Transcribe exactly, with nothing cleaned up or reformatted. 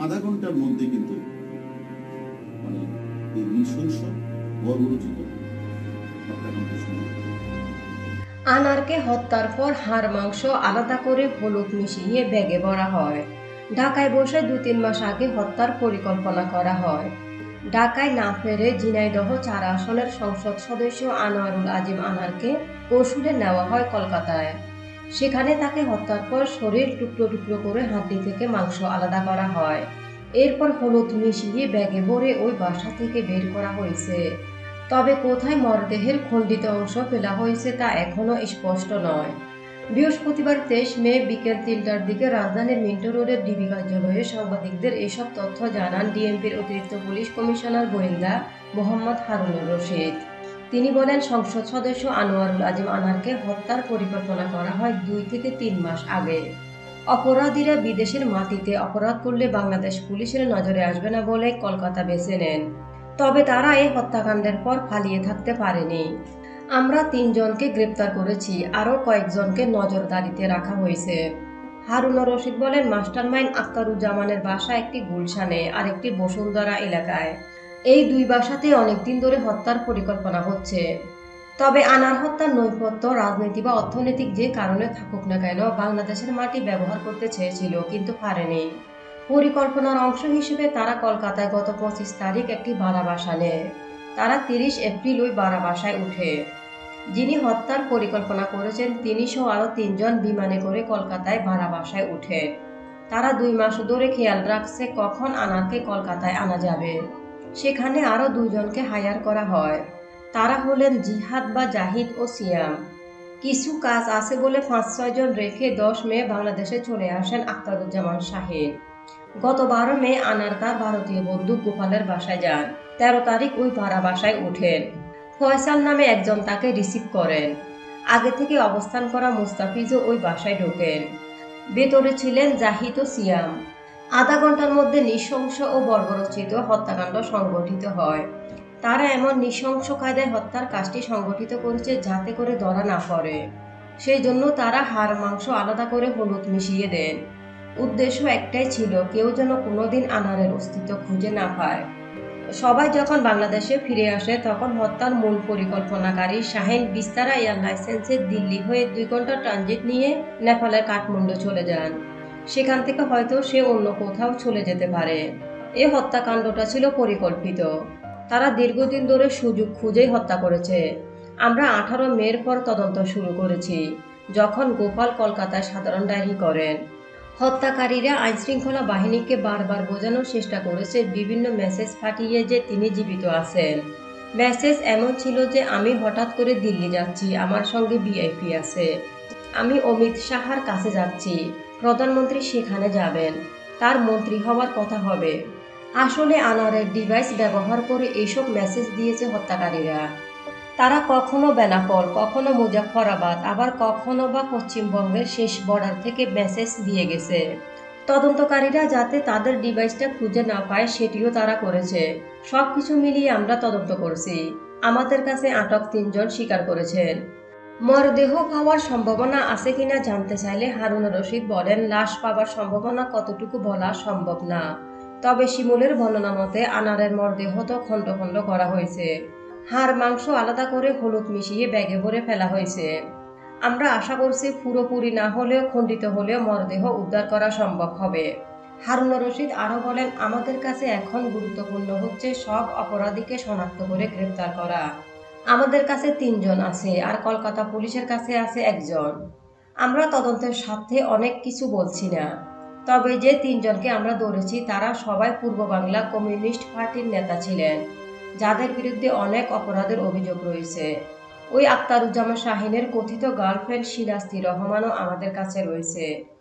আধা ঘন্টার মধ্যে কিন্তু মানে এই নৃশংস বর্বরচিত হত্যাকাণ্ড শুরু। আনারকে হত্যার পর হাড় মাংস আলাদা করে হলুদ মিশিয়ে ব্যাগে ভরা হয়। ঢাকায় বসে দু তিন মাস আগে হত্যার পরিকল্পনা করা হয়। ঢাকায় না ফেরে ঝিনাইদহ চার আসনের সংসদ সদস্য আনোয়ারুল আজিম আনারকে কৌশলে নেওয়া হয় কলকাতায়। সেখানে তাকে হত্যার পর শরীর টুকরো টুকরো করে হাড্ডি থেকে মাংস আলাদা করা হয়। এরপর হলুদ মিশিয়ে ব্যাগে ভরে ওই বাসা থেকে বের করা হয়েছে। তবে কোথায় মরদেহের খণ্ডিত অংশ ফেলা হয়েছে তা এখনও স্পষ্ট নয়। বৃহস্পতিবার তেইশ মে বিকেল তিনটার দিকে রাজধানীর মিন্টো রোডের ডিবি কার্যালয়ে সাংবাদিকদের এসব তথ্য জানান ডিএমপির অতিরিক্ত পুলিশ কমিশনার গোয়েন্দা মোহাম্মদ হারুনুর রশিদ। তিনি বলেন, সংসদ সদস্য আনোয়ারুল আজিম আনারকে হত্যার পরিকল্পনা করা হয় দুই থেকে তিন মাস আগে। অপরাধীরা বিদেশের মাটিতে অপরাধ করলে বাংলাদেশ পুলিশের নজরে আসবে না বলে কলকাতা বেছে নেন। তবে তারা এই হত্যাকাণ্ডের পর পালিয়ে থাকতে পারেনি। আমরা তিনজনকে গ্রেপ্তার করেছি, আরও কয়েকজনকে নজরদারিতে রাখা হয়েছে। হারুনুর রশিদ বলেন, মাস্টারমাইন্ড আখতারুজ্জামানের বাসা একটি গুলশানে আর একটি বসুন্ধরা এলাকায়। এই দুই বাসাতে অনেকদিন ধরে হত্যার পরিকল্পনা হচ্ছে। তবে আনার হত্যার নৈপথ্য রাজনীতি বা অর্থনৈতিক যে কারণে থাকুক না কেন, বাংলাদেশের মাটি ব্যবহার করতে চেয়েছিল কিন্তু পারেনি। পরিকল্পনার অংশ হিসেবে তারা কলকাতায় গত পঁচিশ তারিখ একটি ভাড়া বাসা নেয়। তারা তিরিশ এপ্রিল ওই ভাড়া বাসায় উঠে। যিনি হত্যার পরিকল্পনা করেছেন তিনি সহ আরও তিনজন বিমানে করে কলকাতায় ভাড়া বাসায় উঠে। তারা দুই মাস ধরে খেয়াল রাখছে কখন আনারকে কলকাতায় আনা যাবে। সেখানে আরও দুইজনকে হায়ার করা হয়। তারা হলেন জিহাদ বা জাহিদ ও সিয়াম। কিছু কাজ আছে বলে পাঁচ ছয় জন রেখে দশ মে বাংলাদেশে চলে আসেন আখতারুজ্জামান শাহিন। গত বারো মে আনার তার ভারতীয় বন্ধু গোপালের বাসায় যান। তেরো তারিখ ওই ভাড়া বাসায় ওঠেন। ফয়সাল নামে একজন তাকে রিসিভ করেন। আগে থেকে অবস্থান করা মুস্তাফিজও ওই বাসায় ঢোকেন। ভেতরে ছিলেন জাহিদ ও সিয়াম। আধা ঘন্টার মধ্যে নৃশংস ও বর্বরচিত হত্যাকাণ্ড সংঘটিত হয়। তারা এমন নৃশংস কায়দায় হত্যার কাজটি সংঘটিত করেছে যাতে করে ধরা না পড়ে। সেই জন্য তারা হাড় মাংস আলাদা করে হলুদ মিশিয়ে দেন। উদ্দেশ্য একটাই ছিল, কেউ যেন কোনোদিন আনারের অস্তিত্ব খুঁজে না পায়। সবাই যখন বাংলাদেশে ফিরে আসে তখন হত্যার মূল পরিকল্পনাকারী শাহিন বিস্তারা এয়ার লাইসেন্সে দিল্লি হয়ে দুই ঘন্টা ট্রানজিট নিয়ে নেপালের কাঠমান্ডু চলে যান। সেখান থেকে হয়তো সে অন্য কোথাও চলে যেতে পারে। এই হত্যাকাণ্ডটা ছিল পরিকল্পিত। তারা দীর্ঘদিন ধরে সুযোগ খুঁজেই হত্যা করেছে। আমরা আঠারো মের পর তদন্ত শুরু করেছি, যখন গোপাল কলকাতায় সাধারণ ডায়েরি করেন। হত্যাকারীরা আইনশৃঙ্খলা বাহিনীকে বারবার বোঝানোর চেষ্টা করেছে বিভিন্ন মেসেজ পাঠিয়ে যে তিনি জীবিত আছেন। মেসেজ এমন ছিল যে, আমি হঠাৎ করে দিল্লি যাচ্ছি, আমার সঙ্গে ভিআইপি আছে। আমি অমিত শাহর কাছে যাচ্ছি, প্রধানমন্ত্রী সেখানে যাবেন, তার মন্ত্রী হওয়ার কথা হবে। আসলে আনারের ডিভাইস ব্যবহার করে এইসব মেসেজ দিয়েছে হত্যাকারীরা। তারা কখনো বেনাপোল, কখনো মুজাফফরাবাদ, আবার কখনো বা পশ্চিমবঙ্গের শেষ বর্ডার থেকে মেসেজ দিয়ে গেছে। তদন্তকারীরা যাতে তাদের ডিভাইসটা খুঁজে না পায় সেটিও তারা করেছে। সব কিছু মিলিয়ে আমরা তদন্ত করছি। আমাদের কাছে আটক তিনজন স্বীকার করেছেন। মরদেহ পাওয়ার সম্ভাবনা আছে কিনা জানতে চাইলে হারুনুর রশিদ বলেন, লাশ পাওয়ার সম্ভাবনা কতটুকু বলা সম্ভব না। তবে শিমুলের বর্ণনা মতে আনারের মরদেহ তো খণ্ড খণ্ড করা হয়েছে। হাড় মাংস আলাদা করে হলুদ মিশিয়ে ব্যাগে ভরে ফেলা হয়েছে। আমরা আশা করছি পুরোপুরি না হলেও খণ্ডিত হলেও মরদেহ উদ্ধার করা সম্ভব হবে। হারুনুর রশিদ আরও বলেন, আমাদের কাছে এখন গুরুত্বপূর্ণ হচ্ছে সব অপরাধীকে শনাক্ত করে গ্রেপ্তার করা। আমাদের কাছে তিনজন আছে আর কলকাতা পুলিশের কাছে আছে একজন। আমরা তদন্তের স্বার্থে অনেক কিছু বলছি না। তবে যে তিনজনকে আমরা ধরেছি তারা সবাই পূর্ব বাংলা কমিউনিস্ট পার্টির নেতা ছিলেন, যাদের বিরুদ্ধে অনেক অপরাধের অভিযোগ রয়েছে। ওই আখতারুজ্জামান শাহিনের কথিত গার্লফ্রেন্ড শিলাস্তি রহমানও আমাদের কাছে রয়েছে।